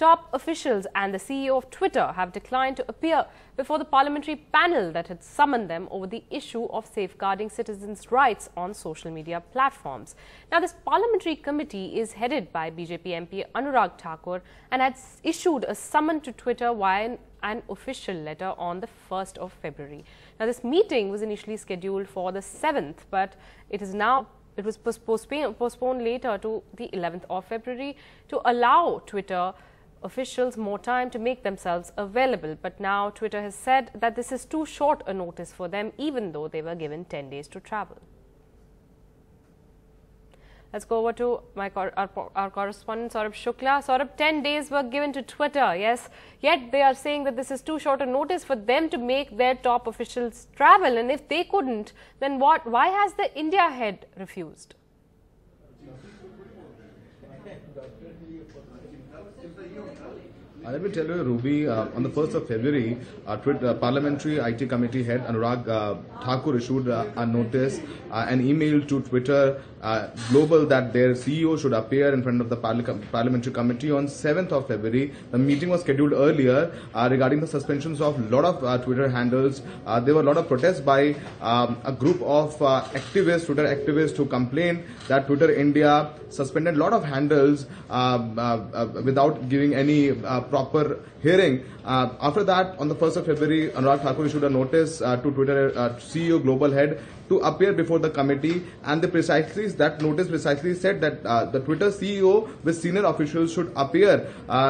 top officials and the CEO of Twitter have declined to appear before the parliamentary panel that had summoned them over the issue of safeguarding citizens' rights on social media platforms. Now, this parliamentary committee is headed by BJP MP Anurag Thakur and had issued a summon to Twitter via an official letter on the 1st of February. Now, this meeting was initially scheduled for the 7th, but it was postponed later to the 11th of February to allow Twitter officials more time to make themselves available. But now Twitter has said that this is too short a notice for them, even though they were given 10 days to travel. Let's go over to our correspondent Saurabh Shukla. Saurabh, 10 days were given to Twitter, yes, yet they are saying that this is too short a notice for them to make their top officials travel. And if they couldn't, then what? Why has the India head refused? Let me tell you, Ruby, on the 1st of February, Parliamentary IT Committee head Anurag Thakur issued a notice, an email to Twitter Global that their CEO should appear in front of the Parliamentary Committee on 7th of February. The meeting was scheduled earlier regarding the suspensions of a lot of Twitter handles. There were a lot of protests by a group of Twitter activists who complained that Twitter India suspended a lot of handles without giving any proper hearing. After that, on the 1st of February, Anurag Thakur issued a notice to Twitter CEO Global Head to appear before the committee, and that notice precisely said that the Twitter CEO with senior officials should appear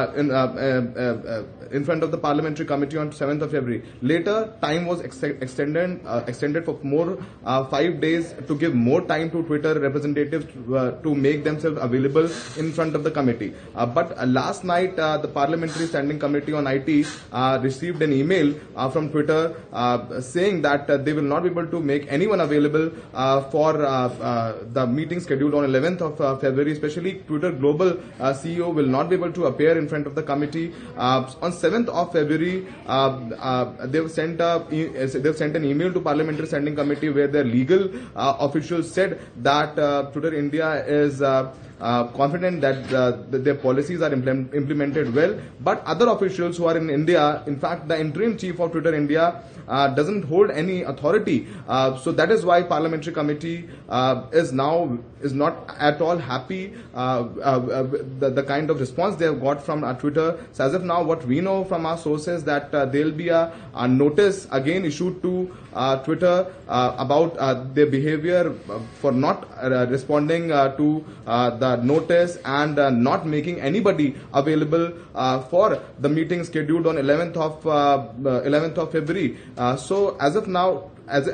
in front of the Parliamentary Committee on 7th of February. Later, time was extended for more 5 days to give more time to Twitter representatives to make themselves available in front of the committee. But last night, the Parliamentary Standing Committee on IT received an email from Twitter saying that they will not be able to make anyone available for the meeting scheduled on 11th of February. Especially Twitter Global CEO will not be able to appear in front of the committee. On 7th of February, they've sent an email to Parliamentary Standing Committee where their legal officials said that Twitter India is confident that their policies are implemented well, but other officials who are in India, in fact the interim chief of Twitter India doesn't hold any authority, so that is why Parliamentary Committee is not at all happy the kind of response they have got from Twitter. So as of now, what we know from our sources that there will be a notice again issued to Twitter about their behavior for not responding to the notice and not making anybody available for the meeting scheduled on 11th of February. So as of now,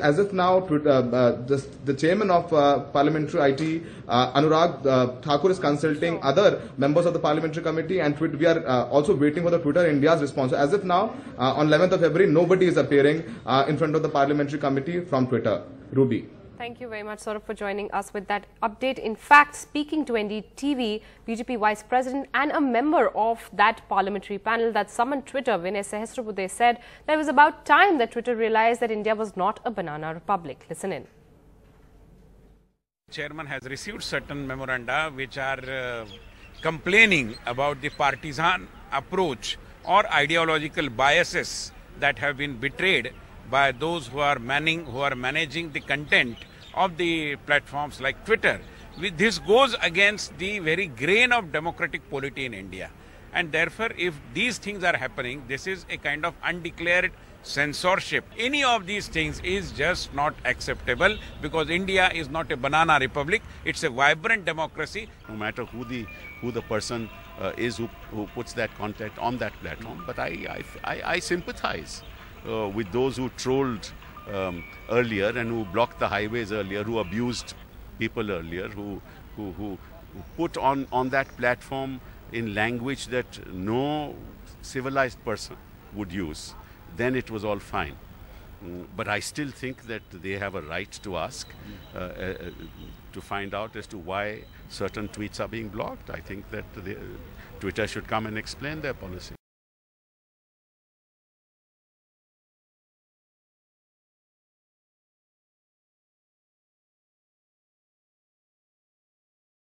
the chairman of Parliamentary IT, Anurag Thakur, is consulting other members of the Parliamentary Committee, and we are also waiting for the Twitter India's response. So as of now, on 11th of February, nobody is appearing in front of the Parliamentary Committee from Twitter. Ruby. Thank you very much, Saurabh, for joining us with that update. In fact, speaking to NDTV, BJP Vice President and a member of that parliamentary panel that summoned Twitter, Vinay Sahasrabudhe, said that it was about time that Twitter realized that India was not a banana republic. Listen in. Chairman has received certain memoranda which are complaining about the partisan approach or ideological biases that have been betrayed by those who are managing the content of the platforms like Twitter. This goes against the very grain of democratic polity in India. And therefore, if these things are happening, this is a kind of undeclared censorship. Any of these things is just not acceptable, because India is not a banana republic. It's a vibrant democracy. No matter who the person is who puts that content on that platform. But I sympathize with those who trolled earlier and who blocked the highways earlier, who abused people earlier, who put on that platform in language that no civilized person would use. Then it was all fine. But I still think that they have a right to ask, to find out as to why certain tweets are being blocked. I think that Twitter should come and explain their policy.